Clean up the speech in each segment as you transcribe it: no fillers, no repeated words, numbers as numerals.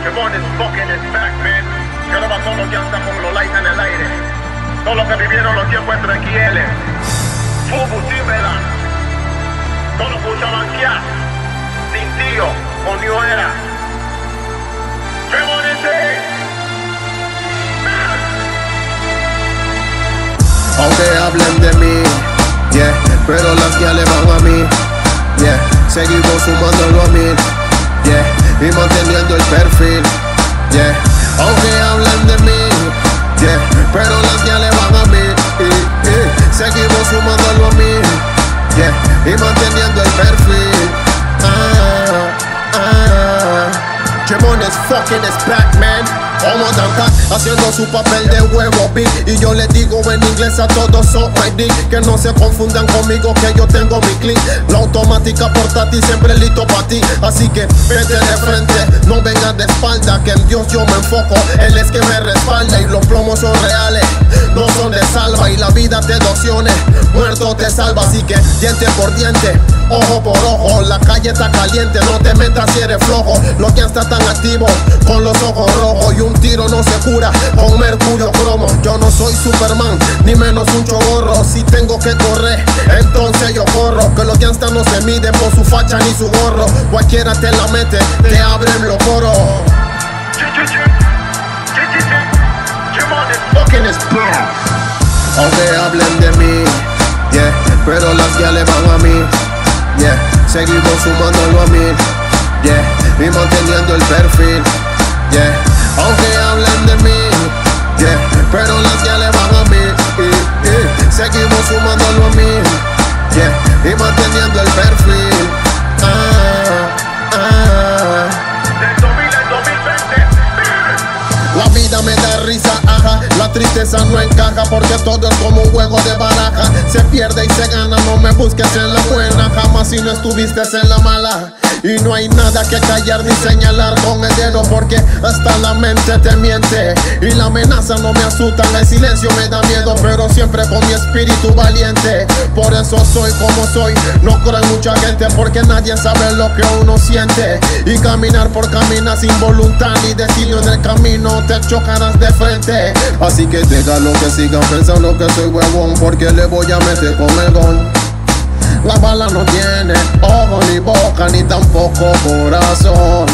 Jemón is fucking is back, man. Quiero para todos los que andan con los lights en el aire. Todos los que vivieron los tiempos entre XL. Fubu, Timberland. Todos los que usaban Kia. Sin tío o New Era. Jemón is it. Aunque hablen de mí, yeah, pero las que le van a mí, yeah, seguimos sumándolo a mí, yeah, y manteniendo el perfil, yeah. Aunque hablen de mí, yeah, pero las que le van a mí, seguimos sumándolo a mí, yeah, y manteniendo el perfil. Jemón is fucking is back, man. Como Danca haciendo su papel de huevo big. Y yo le digo en inglés a todos son my dick. Que no se confundan conmigo que yo tengo mi click. La automática portátil siempre listo para ti. Así que vete de frente, no vengas de espalda. Que en Dios yo me enfoco, Él es que me respalda. Y los plomos son reales, no son de salva. Y la vida te da opciones, muerto te salva. Así que diente por diente, ojo por ojo. La calle está caliente, no te metas si eres flojo. Los que están tan activos con los ojos rojos. Y un tiro no se cura con mercurio cromo. Yo no soy Superman, ni menos un chogorro. Si tengo que correr, entonces yo corro. Que los gangsters no se miden por su facha ni su gorro. Cualquiera te la mete, te abren los coros. Fucking is back. Aunque hablen de mí, yeah, pero las que le van a mí, yeah, seguimos sumándolo a mí, yeah, y manteniendo el perfil, yeah. Aunque hablen de mí, yeah, pero las que le van a mí, seguimos sumándolo a mí, yeah, y manteniendo el perfil. Del 2000 al 2020. La vida me da risa, ajá. La tristeza no encaja porque todo es como un juego de baraja. Se pierde y se gana, no me busques en la buena. Jamás si no estuviste en la mala. Y no hay nada que callar ni señalar con el dedo porque hasta la mente te miente. Y la amenaza no me asusta, el silencio me da miedo, pero siempre con mi espíritu valiente. Por eso soy como soy, no creo en mucha gente porque nadie sabe lo que uno siente. Y caminar por caminar sin voluntad ni destino en el camino te chocarás de frente. Así que déjalo que sigan pensando que soy huevón porque le voy a meter con el gon. La bala no tiene ojo ni boca ni tampoco corazón.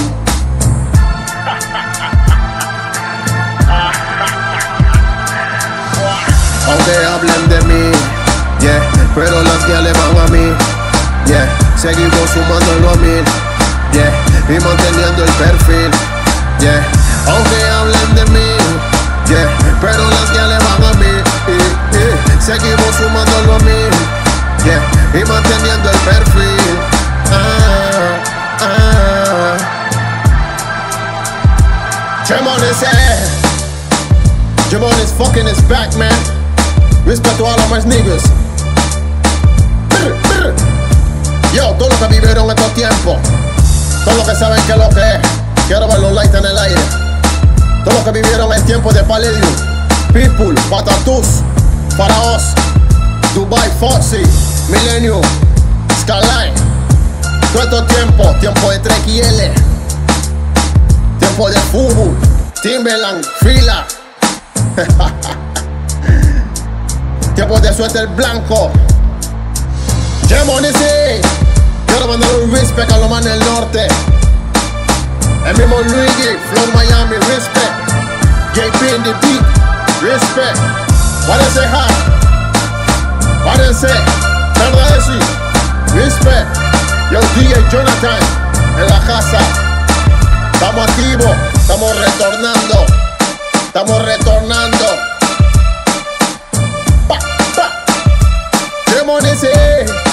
Aunque hablen de mí, yeah, pero las que le van a mí, yeah, seguimos sumándolo a mí, yeah, y manteniendo el perfil, yeah. Aunque hablen de mí, yeah, pero las que le van a mí, seguimos sumándolo a mí, yeah, y manteniendo el perfil. Jemón is it. Jemón is fucking is back, man. Respeto a los más niggas. Yo, todos los que vivieron estos tiempos, todos los que saben qué es lo que es. Quiero ver los lights en el aire. Todos los que vivieron el tiempo de Palladium, People, Patatus, Faraos, Dubai, Foxy, Millennium, Skyline. Todo estos tiempos, tiempo de 3XL, tiempo de Fubu, Timberland, Fila. Tiempo de suéter blanco. Jemón is it. Quiero mandar un respect a los manes del norte. El mismo Luigi, Flow Miami, respect. JP in the beat, respect. Párense hard, párense, verdad sí, respect. Yo DJ Jonathan, en la casa. Estamos activos, estamos retornando. Estamos retornando. Pa, pa. Jemón is it.